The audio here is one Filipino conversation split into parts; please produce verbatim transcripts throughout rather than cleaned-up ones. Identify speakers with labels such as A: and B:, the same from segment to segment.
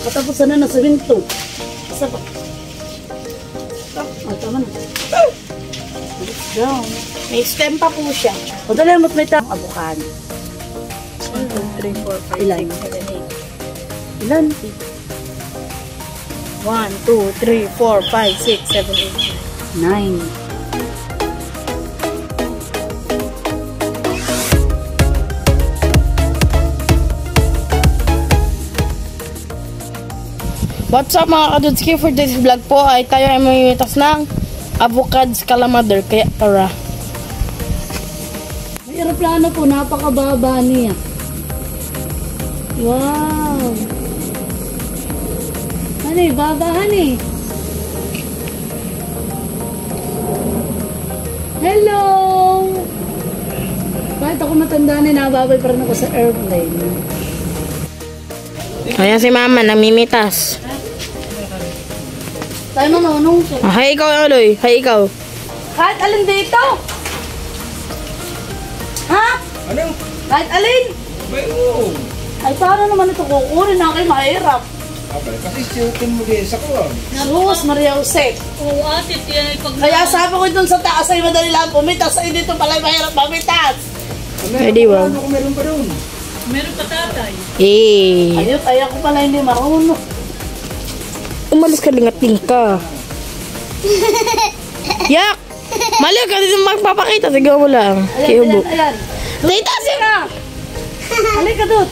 A: Katapusan na na sa winto. Isa pa. Ah, tama na. Let's go.
B: May stem pa po siya.
A: O dali mo't may tang avocado.
B: one, two, three, four, five,
A: Ilan?
B: six, seven, eight.
A: Ilan?
B: one, two, three, four, five, six, seven, eight.
A: Nine.
B: What's up mga kadudski? For this vlog po ay tayo ay mamimitas ng avocados calamander. Kaya tara.
A: May aeroplano po, napakababa niya. Wow. Hani, baba hani. Hello. Kahit ako matanda na, nababay pa rin ako sa airplane.
B: Ayan si mama, namimitas.
A: Tayo manunong siya.
B: Ah, hay ikaw, Aloy. Hay ikaw.
A: Kahit alin dito? Ha?
C: Ano?
A: Kahit alin?
C: May oo.
A: Ay, paano naman ito kukunin na kayo mahirap?
C: Abay, kasi sinutin mo din sa kuwan.
A: Sus, Maria Jose.
D: Oo, ate, yan ay pag...
A: Kaya sabi ko dun sa taas ay madali lang pumitas. Ay, dito pala mahirap pumitas.
B: Pwede ba?
C: Ano kung meron pa doon?
D: Meron pa tatay.
B: Eh.
A: Ayun, ay ako pala hindi marunong.
B: Umalis ka, lingating ka. Yak! Mali ka dito magpapakita. Sigaw mo lang.
A: Ayan,
B: Kiubo.
A: ayan, ayan.
B: Tita, siya!
A: Halika doon.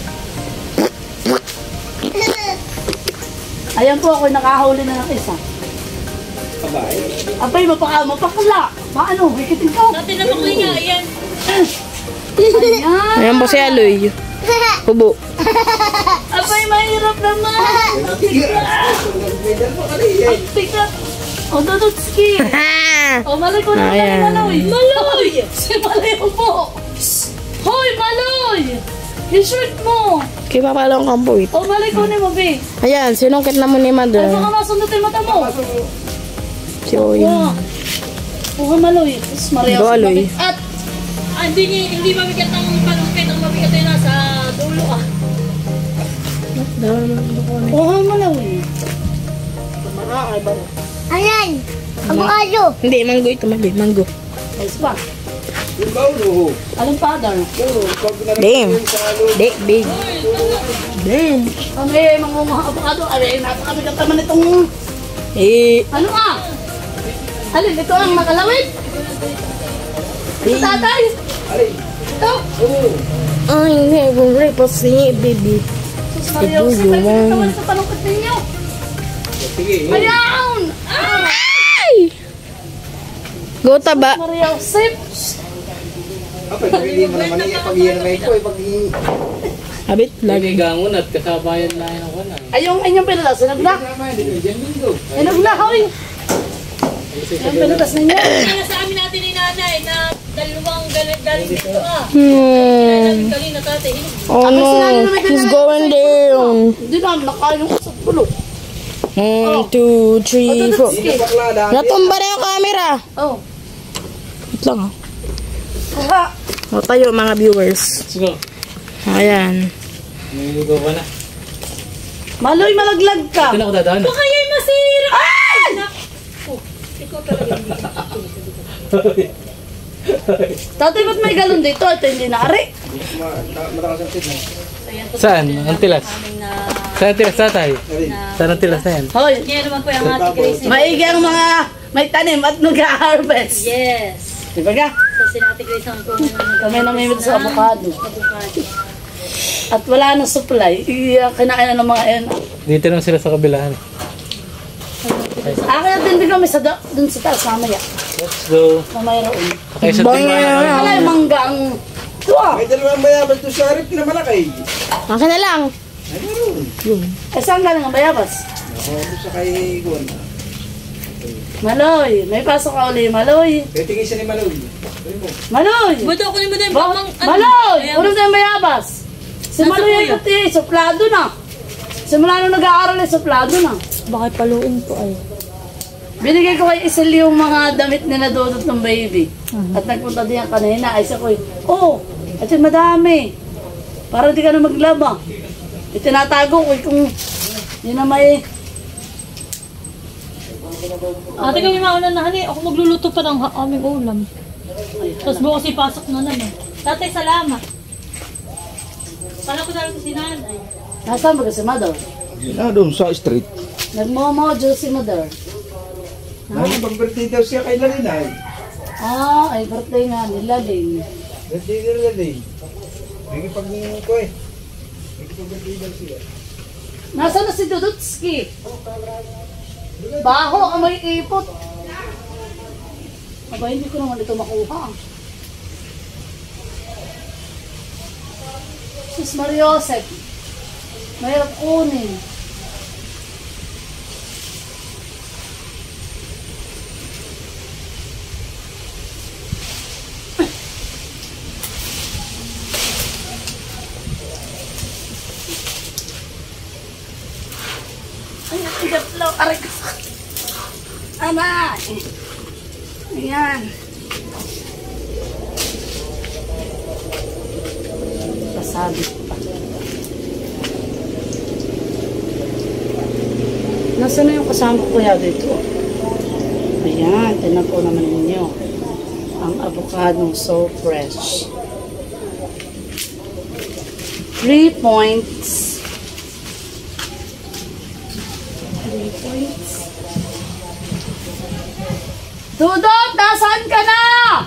A: Ayan po, ako nakahuli na ng isa.
C: Abay.
A: Abay, mapaka, mapakala. Paano? Hikitin ko.
D: Dati na maklinga, yan.
A: Ayan.
B: Ayan po si Aloy. Hubo.
A: Abay, mahirap naman.
C: Medal mo kali eh.
A: Ang tikat. O, Dodotski. O, malay ko na
B: Ayan.
A: tayo, Maloy. Maloy! Si Maloy po. Hoy, Maloy! Yung shirt mo.
B: Kaya papalong kang po ito.
A: O, malay ko na mo, be.
B: Ayan, sinungkit na mo ni
A: Ay,
B: Mother.
A: baka masundutin mata mo.
B: Si Oy.
A: Wow. Puha, Maloy. Tapos, Maria.
B: Go, Aloy.
A: At,
D: Ah, hindi, hindi mabigat ang panungkit. Ang mabigat ay nasa dulo, ah.
A: puha, Maloy.
E: Ayan! Avocado!
B: Hindi, mango ito. Mali, mango.
A: Ayos ba?
C: Yung baulo.
A: Anong father?
C: Oo, pag
B: Damn.
C: nalagay sa ano.
B: Di, big. Damn.
A: Kami, mga mga abogado. Ay, napakabigat naman itong...
B: Eh.
A: Ano ah? Alin, ito ang nakalawit? Ito, tatay?
C: Alay.
A: Ito?
C: Oo.
B: Ay, never reposi, baby.
A: Sus, Maria,
B: Ito,
A: Jose, may
B: yun.
A: naman sa panungkit ninyo.
C: Sige. oo.
A: Ayan! Ah!
B: Ay! Go taba.
A: Maria, Jose.
C: Abay, pag hindi mo naman iya, pag iyan naman ito eh, pag i-
B: Habit, lagi.
F: Gangon at kasabayan na yun ako na.
A: Ay, yung inyong pinatas, sinagla.
C: naman, dito, dyan linggo.
A: Sinagla, hoy. Yung pinatas ninyo.
D: Kaya sa amin natin ni nanay na dalawang galing galing dito, ah.
B: Hmm.
D: Galing na tatay.
B: Oh no, he's going down.
A: Hindi na, nakayong sa pulo.
B: One, two, three, four.
C: Hindi na bakla dami.
B: Natumba na yung camera.
A: Oh.
B: Wait lang ah.
A: Kuha.
B: O tayo mga viewers.
F: Let's go.
B: Ayan.
F: Niligo ka na.
A: Maloy, malaglag ka.
F: Ito na ako dadaan.
D: Baka yan masira! Ay! Naku! Ikaw talaga hindi.
A: Tatay, ba't may galon dito? Ito hindi naari.
C: Ma- ta- Matakas ang tit na.
F: Saan? Ang tilas? Saan ang tilas tatay?
C: Alay.
F: Saan ang tilas na yan?
A: Hoy,
D: Kaya naman po yung ate Grace.
A: maigi ang mga may tanim at nag-harvest.
D: Yes.
A: Diba ka?
D: So, si ate Grace ang po
A: Kami namimit sa avocado.
D: avocado.
A: At wala nang supply. Iya, kinain na ng mga yan.
F: Dito naman sila sa kabilaan.
A: Ah, kaya din din kami sa da- dun sa taas mamaya.
F: Let's go.
A: Mamaya roon.
F: Okay, sa tingnan.
A: Wala yung mangga ang... Tuwa!
C: May dalawang bayabas to sa harip na malaki.
B: Akin na lang.
C: Ay, meron.
A: Eh, saan galing ang bayabas?
C: Ako, ako sa kay Guan.
A: Maloy, may pasok ka uli. Maloy!
C: Kaya tingin siya ni Maloy. Sabi mo.
A: Maloy!
D: Buto ko ni mo din.
A: Ba- Maloy! Unang tayo bayabas. Si
D: Nasa
A: Maloy ay
D: kuya?
A: pati, suplado na. Simula nung nag-aaral ay suplado na.
B: Baka paluin po ay.
A: Binigay ko kay Isil yung mga damit ni nadudot ng baby. At nagpunta din ang kanina. Ay siya ko, oh, at yun madami. Para di ka na maglaba. Itinatago ko kung Yun na may...
D: Ate kami mauna na, honey. Ako magluluto pa ng ha- aming ulam. Tapos bukas ipasok na naman. Tatay, salamat. Pala ko na lang si nanay.
A: Nasaan ba si Mother?
C: Ah, doon sa street.
A: Nagmomojo si Mother.
C: Nang pag-birthday daw siya kay Lalinay.
A: Ah, ay birthday nga nila din.
C: Birthday daw Lalinay. Nagipag ko eh. Nagipag-birthday daw siya.
A: Nasaan na si Dudutski? Baho ang may ipot. Aba, hindi ko naman ito makuha. Sus Mariosep. Mahirap kunin. Ay, natigap lang. Aray ko. Ama. Ayan. Pasabit pa. Nasaan na yung kasama ko kaya dito? Ayan, tinan po naman ninyo. Ang avocado so fresh. Three points. Three points. Dudot, nasaan ka na?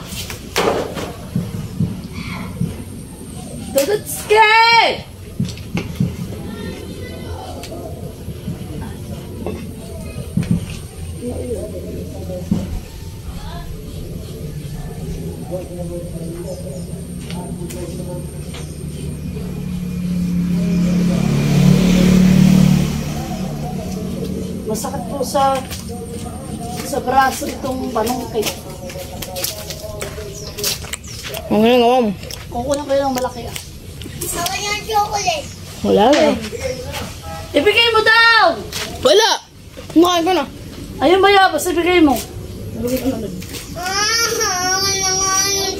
A: Dudotski! Masakit po sa sa braso itong panungkit.
B: Ang nga nga mo.
A: Kukunan kayo ng malaki ah.
E: Sawa niya ang chocolate.
B: Wala na.
A: Ibigay mo daw!
B: Wala! Kumakain ko na.
A: Ayun ba yabas, ibigay mo.
E: Ah, wala nga yun.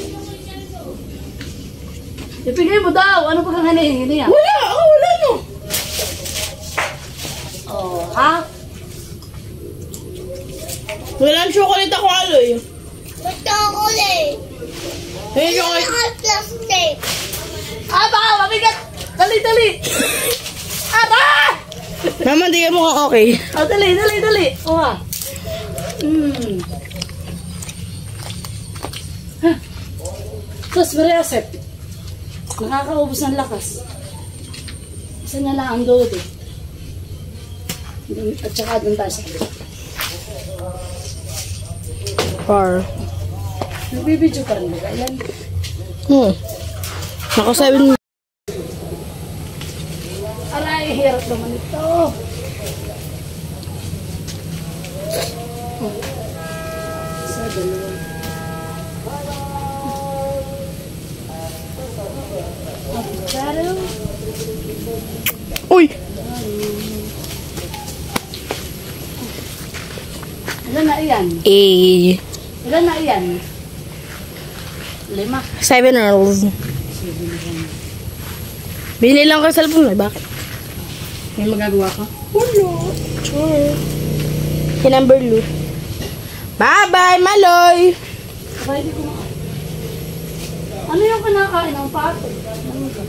A: Ibigay mo daw. Ano ba kang hinihingi niya?
B: Wala! Ako wala no.
A: Oh, ha?
B: Wala ang chocolate ako aloy.
E: Ba't chocolate?
B: Hey, chocolate.
E: Naka-plastic.
A: Ah, baka mabigat! Dali, dali! Aba!
B: Naman, di ka mukhang okay.
A: Oh, dali, dali, dali. Oh, ha? Hmm. Ha? Sus, Mariasep. Nakakaubos ng lakas. Isa na lang ang dodo. At saka doon tayo sa kabila.
B: Par.
A: Nagbibidyo ka rin ba? Ayan.
B: Hmm. Naka seven.
A: Aray, hirap naman ito. Oh. Isa, dalawa. Avocado.
B: Uy!
A: Ilan na iyan?
B: Eh.
A: Ilan na iyan? Lima.
B: Seven rolls. Binili lang ka sa cellphone. Ay, bakit?
A: May magagawa ka?
B: Wala. Sure. Kinumber Lou. Bye-bye, Maloy!
A: Saka hindi ko maka... Ano yung kinakain ng pato? Ano ka?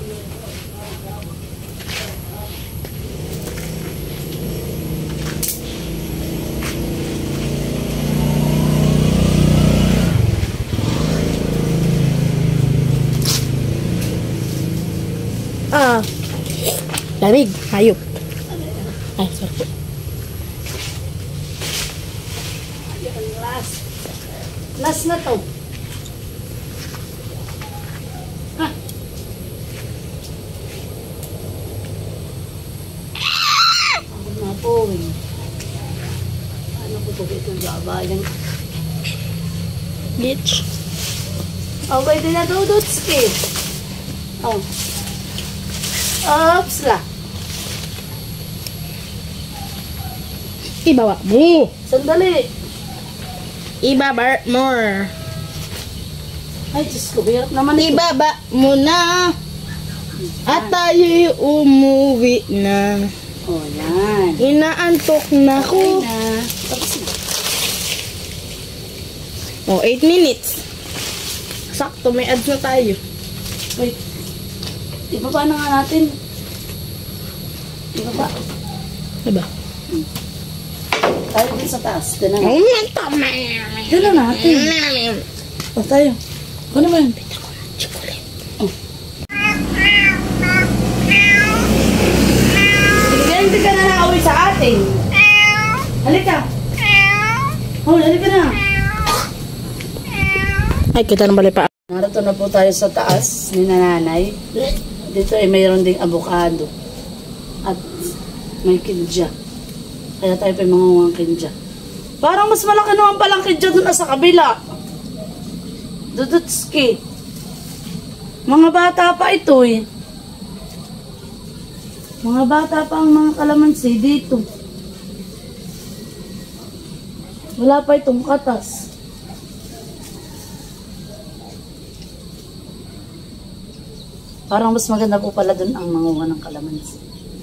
B: Ah. Lamig. Hayop. Ay, sorry.
A: Ayan, last. Last na to. Ha? Ako na po eh. Ano ko po ito gabayan?
B: Bitch.
A: Oh, pwede na Dudutski. Oh. Oops la.
B: Ibaba mo.
A: Sandali.
B: Ibaba more.
A: Ay, Diyos ko, hirap naman ito.
B: Ibaba mo na. At tayo'y umuwi na.
A: O, yan.
B: Inaantok na
A: Okay
B: ko.
A: na. Tapos na.
B: Oh, eight minutes. Sakto, may ads na tayo.
A: Wait. Ibaba na nga natin. Ibaba.
B: Diba?
A: Tayo din sa taas. Diyan na natin.
B: Oh, tama.
A: Diyan na natin. O, tayo. Ano ba yun?
B: Chocolate.
A: Sige, hindi ka na nauwi sa atin. Halika. Oh, halika na.
B: Ay, kita na bali pa.
A: Narito na po tayo sa taas ni nanay. Dito ay mayroon ding avocado. At may kinja. Kaya tayo pa mangungang kinja. Parang mas malaki naman palang kinja doon sa kabila. Dudutski. Mga bata pa ito eh. Mga bata pa ang mga kalamansi dito. Wala pa itong katas. Parang mas maganda po pala dun ang manguha ng kalamansi.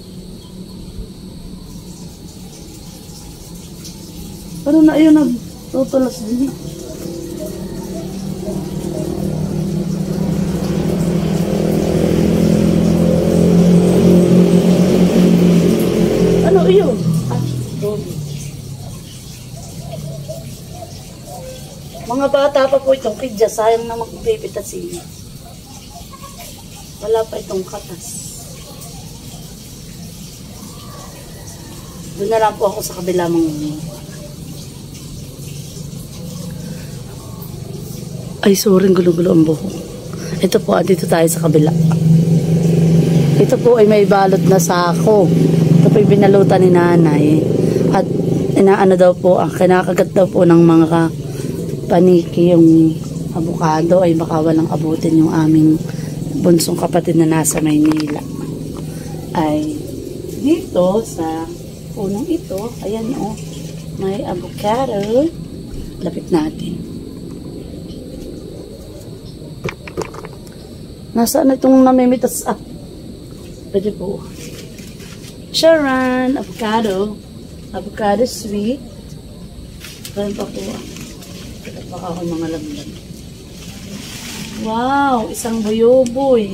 A: Pero na ayun, nagtutulas din eh. Ano iyon? Ah, dobi. Mga bata pa po itong kidya, sayang na magpipitas sila. Wala pa itong katas. Doon na lang po ako sa kabila mangunguha. Ay, sorry, gulo-gulo ang buhok. Ito po, dito tayo sa kabila. Ito po ay may balot na sako. Ito po ay binalutan ni nanay. At inaano daw po, ang kinakagat daw po ng mga paniki yung avocado ay baka walang abutin yung aming bunsong kapatid na nasa Maynila. Ay dito sa punong ito, ayan o, may avocado. Lapit natin. Nasaan na itong namimitas? Ah, pwede po. Charan, avocado. Avocado sweet. Ganun pa po. Ito pa ako mga lamlag. Wow, isang buyoboy.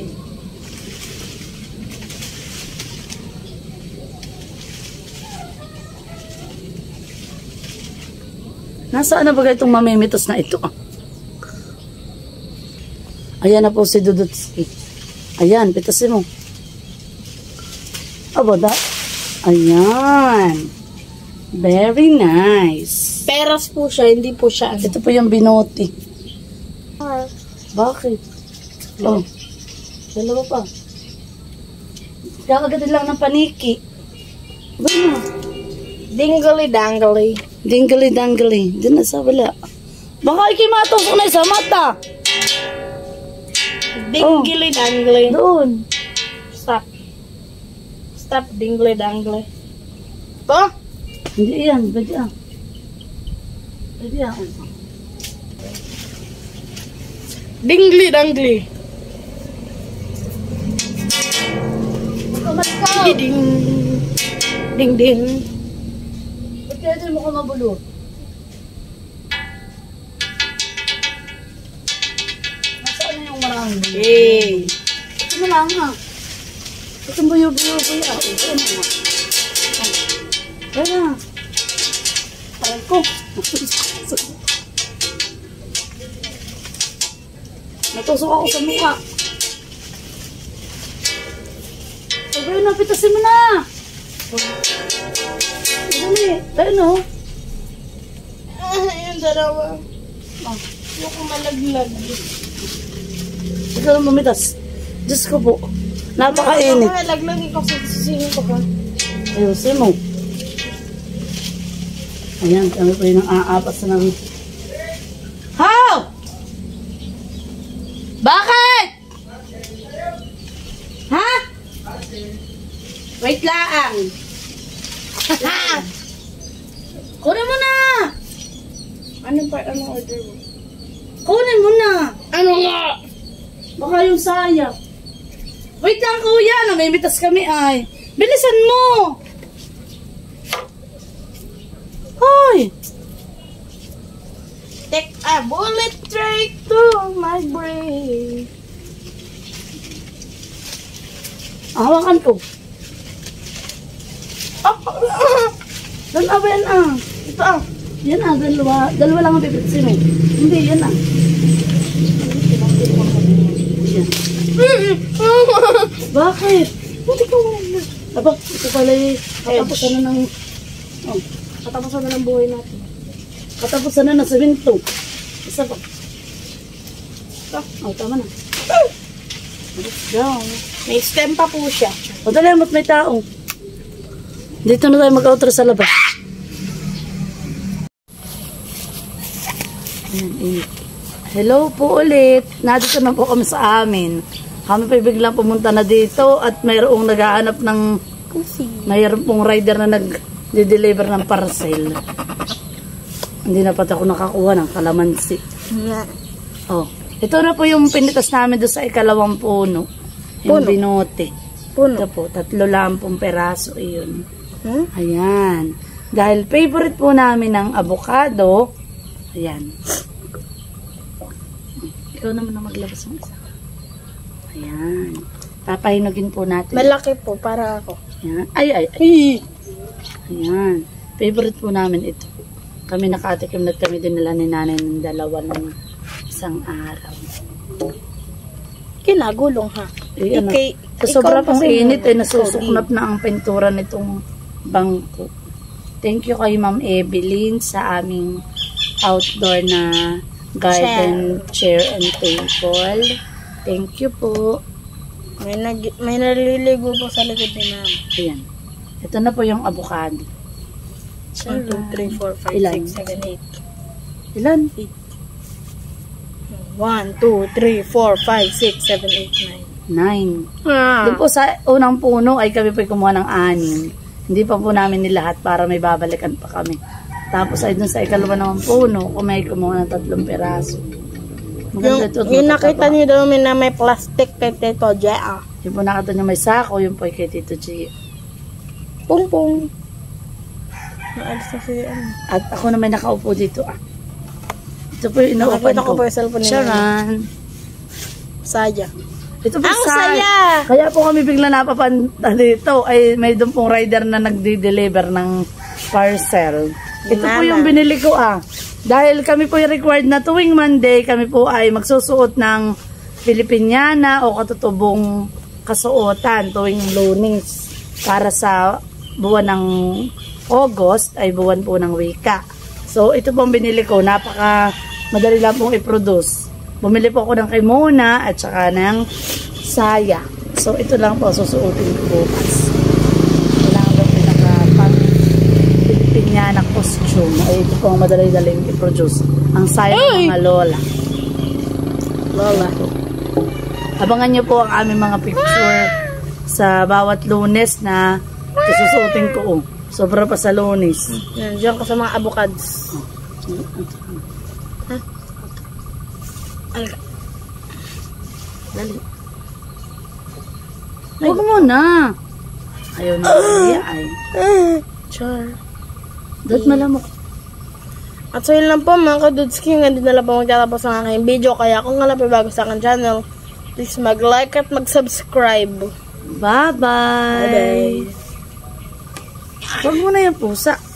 A: Nasaan na ba itong mamimitas na ito? Ah. Ayan na po si Dudutski. Ayan, pitasin mo. Aba, da. Ayan. Very nice.
B: Peras po siya, hindi po siya.
A: Ito po yung binoti. Bakit? Oh. Dalawa pa. Kakagatin lang ng paniki. Ba na?
B: Dingly-dangly.
A: Dingly-dangly. Diyan na sa wala. Baka ikimatusok na sa mata.
B: Dingly-dangly.
A: Doon.
B: Stop. Stop, dingly-dangly. Po?
A: Hindi yan. Pwede yan. Pwede yan.
B: Dingly-dangly. Ding. Ding ding.
A: Ba't kaya din mo ko mabulot? Nasaan na yung maraming buyo?
B: Hey.
A: Ito na lang ha. Ito buyo-buyo-buyo. Ah, ito na nga. Kaya na. Aray ko. Natusok ako sa mukha. Sabi na, pitasin mo na. Dali. Tayo no.
B: Ah, yung dalawa.
A: Ah.
B: Yung kumalaglag.
A: Ikaw lang bumitas. Diyos ko po. Napakainit.
B: Kumalaglag ikaw sa sisingin ko pa.
A: Ayusin mo. Ayan, kami po yung aapas na ng... How? Bakit? Ha? Wait lang. Kunin mo na.
B: Ano pa? Anong order mo?
A: Kunin mo na.
B: Ano nga?
A: Baka yung sayang. Wait lang kuya, namimitas kami ay. Bilisan mo.
B: A bullet straight to my brain.
A: Hawakan ko.
B: Oh,
A: Dalawa yan ah.
B: ito ah.
A: Yan ah, dalawa. Dalawa lang ang pipitsin mo. Hindi, yan ah. Yan. Bakit?
B: Hindi ko wala.
A: Aba, ito pala eh. Katapusan na ng... Oh,
B: Katapusan na ng buhay natin.
A: katapusan na ng semento. Isa pa. Oh, tama na. Let's go.
B: May stem pa po siya.
A: O, dali, mat may tao. Dito na tayo mag-outro sa labas. Ayan, init. Hello po ulit. Nandito na po kami sa amin. Kami pa biglang pumunta na dito at mayroong naghahanap ng mayroong pong rider na nag-deliver ng parcel. Hindi na pati ako nakakuha ng kalamansi. Oh, ito na po yung pinitas namin doon sa ikalawang puno. Yung
B: Puno?
A: binote.
B: Puno?
A: Ito po, tatlo lang pong peraso iyon.
B: Hmm?
A: Ayan. Dahil favorite po namin ng avocado. Ayan. Ikaw naman na maglabas ng isa. Ayan. Papahinugin po natin.
B: Malaki po para ako.
A: Ayan. Ay, ay, ay. Ayan. Favorite po namin ito. Kami nakatikim na kami dinala ni nanay ng dalawa ng isang araw.
B: Kinagulong ha.
A: Eh, ano,
B: Ikay-
A: sa sobrang
B: ikaw
A: pong
B: kasi
A: init, eh,
B: muna.
A: nasusuknap na ang pintura nitong bangko. Thank you kay Ma'am Evelyn sa aming outdoor na garden chair, and table. Thank you po.
B: May, nag, may naliligo po sa likod ni Mama.
A: Ayan. Ito na po yung avocado.
B: one, two, three, four, five,
A: Ilan?
B: six, seven, eight.
A: Ilan?
B: one, two, three, four, five, six, seven, eight, nine.
A: Nine.
B: Ah.
A: Doon po sa unang puno ay kami po kumuha ng anim. Hindi pa po namin nilahat para may babalikan pa kami. Tapos ay doon sa ikalawa naman puno, kung may kumuha ng tatlong peraso.
B: Yung,
A: Maganda ito.
B: yung nakita niyo daw na may plastic kay Tito Jea.
A: Yung po nakita niyo may sako, yung po ay kay Tito G.
B: Pung pung. Naalis na si ano.
A: At ako na may nakaupo dito ah. Ito po yung inuupan
B: Nakakita
A: ko.
B: ko po yung cellphone niya.
A: Sharon.
B: Saya.
A: Ito po
B: Ang
A: sa-
B: saya!
A: Kaya po kami bigla napapanta dito ay may doon pong rider na nagde-deliver ng parcel. Ito po
B: Mama.
A: yung binili ko ah. Dahil kami po yung required na tuwing Monday, kami po ay magsusuot ng Filipiniana o katutubong kasuotan tuwing Lunes para sa buwan ng August ay buwan po ng wika. So ito pong binili ko, napaka madali lang pong i-produce. Bumili po ako ng kimona at saka ng saya. So ito lang po susuotin ko bukas. Kailangan ba pinaka pang Filipiniana costume. Ay ito po ang madali-daling i-produce. Ang saya ng mga lola.
B: Lola.
A: Abangan nyo po ang aming mga picture sa bawat Lunes na susuotin ko. Oh. Sobra pa sa Lunes.
B: Yan, diyan ko sa mga avocados. Alga.
A: Dali. Huwag mo na. Ayaw na niya ay.
B: Char.
A: Dot malamok.
B: At so yun lang po mga kadudski, hindi na lang po magtatapos ang aking video. Kaya kung nga lang po bago sa aking channel, please mag-like at mag-subscribe.
A: Bye-bye.
B: Bye-bye.
A: Huwag mo na yung pusa.